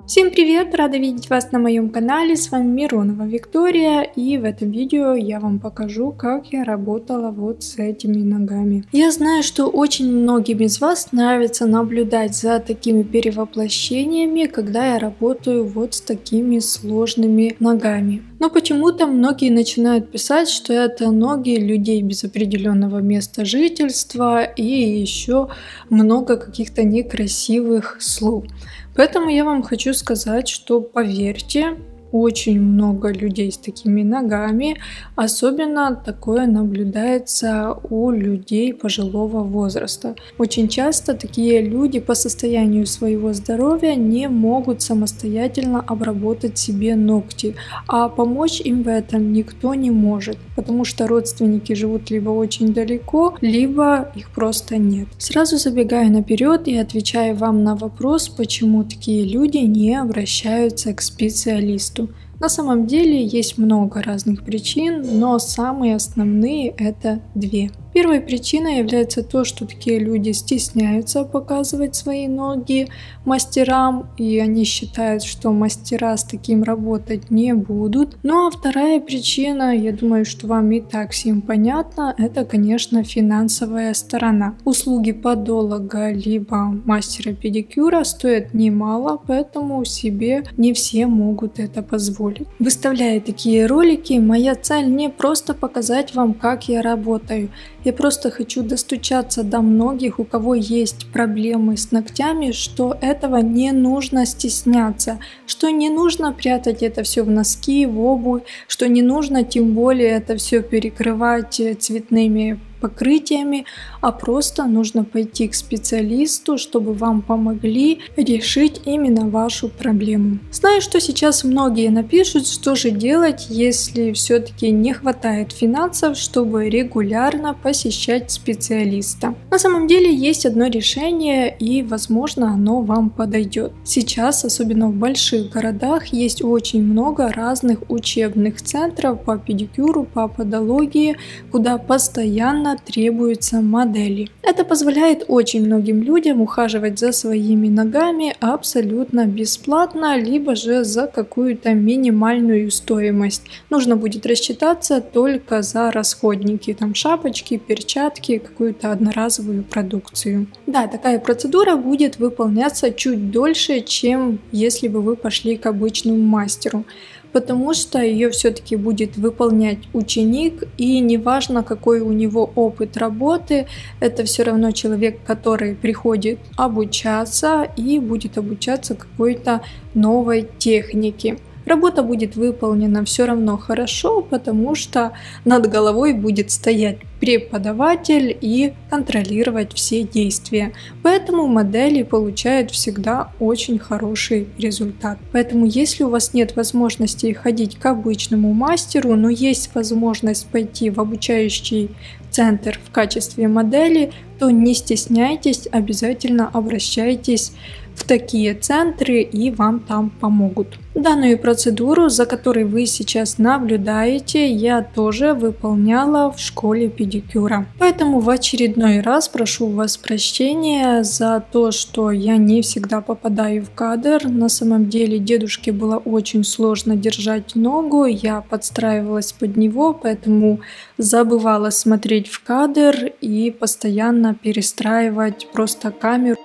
Всем привет! Рада видеть вас на моем канале, с вами Миронова Виктория, и в этом видео я вам покажу, как я работала вот с этими ногами. Я знаю, что очень многим из вас нравится наблюдать за такими перевоплощениями, когда я работаю вот с такими сложными ногами. Но почему-то многие начинают писать, что это ноги людей без определенного места жительства и еще много каких-то некрасивых слов. Поэтому я вам хочу сказать, что поверьте, очень много людей с такими ногами, особенно такое наблюдается у людей пожилого возраста. Очень часто такие люди по состоянию своего здоровья не могут самостоятельно обработать себе ногти, а помочь им в этом никто не может, потому что родственники живут либо очень далеко, либо их просто нет. Сразу забегаю наперед и отвечаю вам на вопрос, почему такие люди не обращаются к специалисту. На самом деле есть много разных причин, но самые основные это две. Первой причиной является то, что такие люди стесняются показывать свои ноги мастерам, и они считают, что мастера с таким работать не будут. Ну а вторая причина, я думаю, что вам и так всем понятно, это, конечно, финансовая сторона. Услуги подолога либо мастера педикюра стоят немало, поэтому себе не все могут это позволить. Выставляя такие ролики, моя цель не просто показать вам, как я работаю. Я просто хочу достучаться до многих, у кого есть проблемы с ногтями, что этого не нужно стесняться, что не нужно прятать это все в носки, в обувь, что не нужно тем более это все перекрывать цветными покрытиями, а просто нужно пойти к специалисту, чтобы вам помогли решить именно вашу проблему. Знаю, что сейчас многие напишут, что же делать, если все-таки не хватает финансов, чтобы регулярно посещать специалиста. На самом деле есть одно решение, и возможно оно вам подойдет. Сейчас, особенно в больших городах, есть очень много разных учебных центров по педикюру, по подологии, куда постоянно требуются модели. Это позволяет очень многим людям ухаживать за своими ногами абсолютно бесплатно, либо же за какую-то минимальную стоимость. Нужно будет рассчитаться только за расходники, там шапочки, перчатки, какую-то одноразовую продукцию. Да, такая процедура будет выполняться чуть дольше, чем если бы вы пошли к обычному мастеру, потому что ее все-таки будет выполнять ученик, и неважно, какой у него опыт работы, это все равно человек, который приходит обучаться и будет обучаться какой-то новой технике. Работа будет выполнена все равно хорошо, потому что над головой будет стоять преподаватель и контролировать все действия. Поэтому модели получают всегда очень хороший результат. Поэтому если у вас нет возможности ходить к обычному мастеру, но есть возможность пойти в обучающий центр в качестве модели, то не стесняйтесь, обязательно обращайтесь в такие центры, и вам там помогут. Данную процедуру, за которой вы сейчас наблюдаете, я тоже выполняла в школе педикюра. Поэтому в очередной раз прошу у вас прощения за то, что я не всегда попадаю в кадр. На самом деле дедушке было очень сложно держать ногу, я подстраивалась под него, поэтому забывала смотреть в кадр и постоянно перестраивать просто камеру.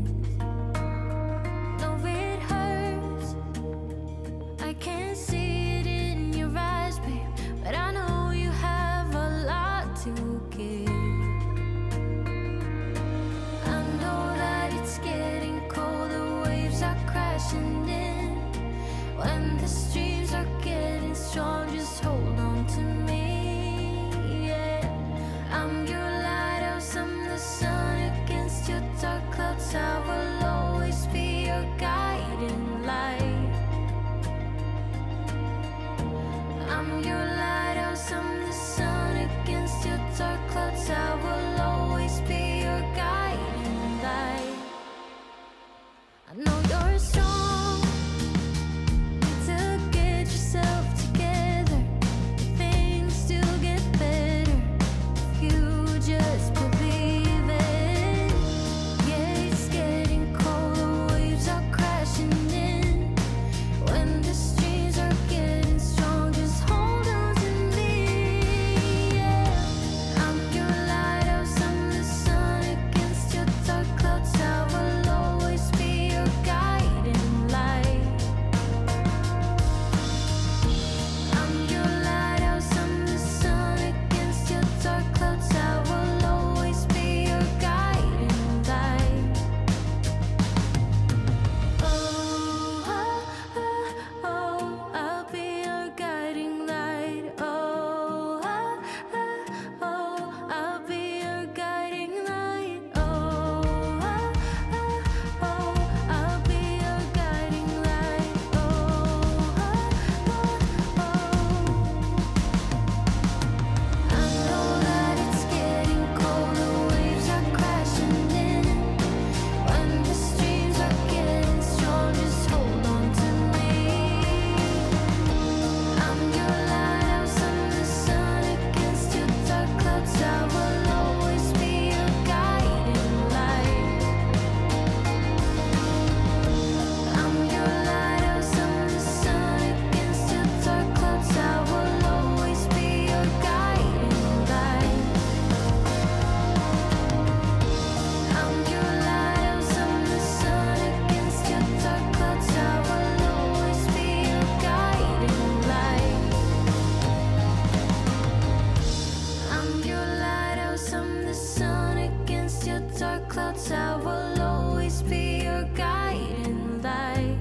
See clouds, I will always be your guiding light.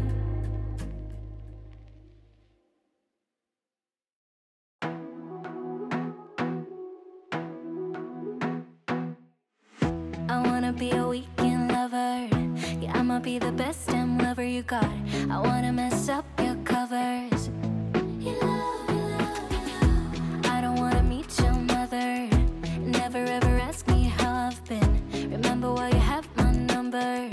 I wanna be a weekend lover. Yeah, I'ma be the best damn lover you got. I wanna mess up your covers. I don't wanna meet your mother. Never ever ask me how I've been. Remember why you have my number.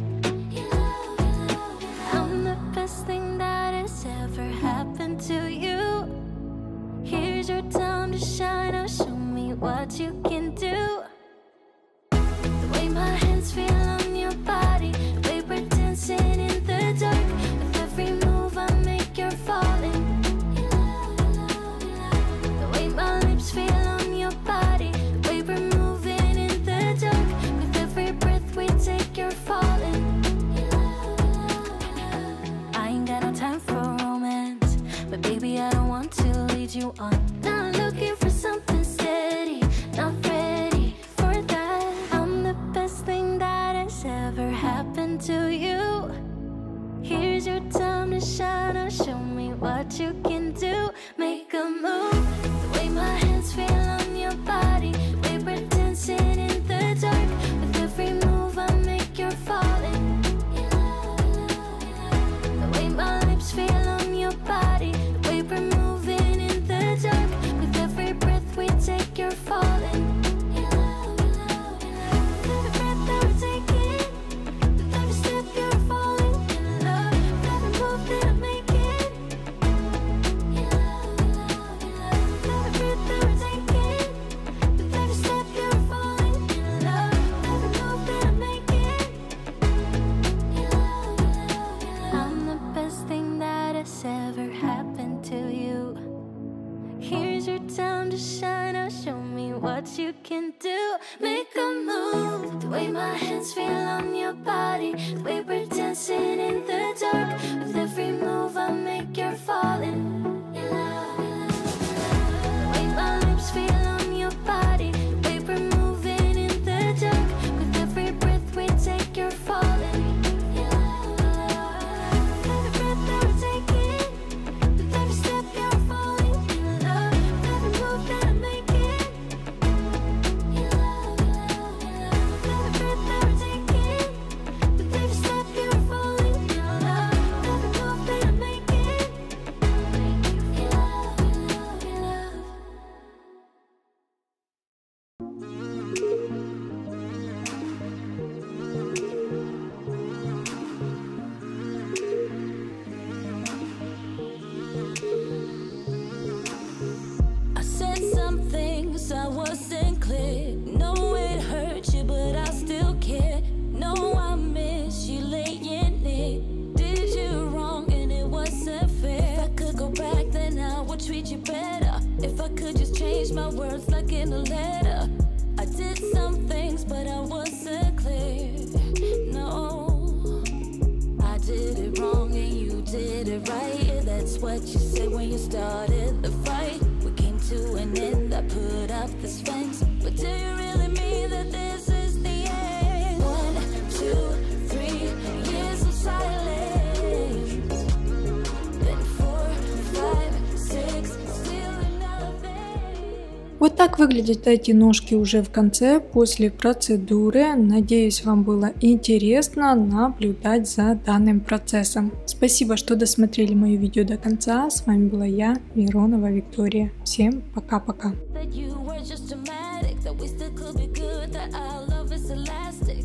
I'm the best thing that has ever happened to you. Here's your time to shine. Now show me what you can do. The way my hands feel on your body, the way we're dancing in the dark. With every move I make, you're falling. The way my lips feel on your body, the way we're moving in the dark. With every breath we take, you're falling. I ain't got no time for romance, but baby I don't want to lead you on. Now I'm looking for something steady, not ready for that. I'm the best thing that has ever happened to you. Here's your time to shine. Now show me what you can do. Make a move. The way my hands feel on your body, the way we're dancing in the dark. With every move I make, you're falling. The way my lips feel on your body, the way we're moving in the dark. With every breath we take, you're falling. Every breath that we're taking, with every step you're falling in love. With every move that I'm making, every breath that we're taking, with every step you're falling in love. With every move that I'm making, I'm the best thing that has ever happened to you. Here's your time to shine. Now show me what you can do. Make a move. The way my hands feel on your body, the way we're dancing in the dark. With every move I make, you're falling. The way my lips feel on your body, the way we're moving in the dark. With every breath we take, you're falling. Every breath that we're taking, with every step you're falling in love. With every move that I'm making, every breath that we're taking, with every step you're falling in love. With every move that I'm making, I said some things I wasn't clear. No, it hurt you, but I still care. No, I miss you laying near. Did you wrong and it wasn't fair. If I could go back, then I would treat you better. If I could just change my words like in a letter. I did some things, but I wasn't clear. No, I did it wrong and you did it right. Yeah, that's what you said when you started the fight. We came to an end, I put up this fence. But do you really mean that this is the end? 1, 2, 3 years of silence. Then 4, 5, 6, still nothing. Вот так выглядят эти ножки уже в конце, после процедуры. Надеюсь, вам было интересно наблюдать за данным процессом. Спасибо, что досмотрели мое видео до конца. С вами была я, Миронова Виктория. Всем пока-пока. That you were just dramatic, that we still could be good, that our love is elastic.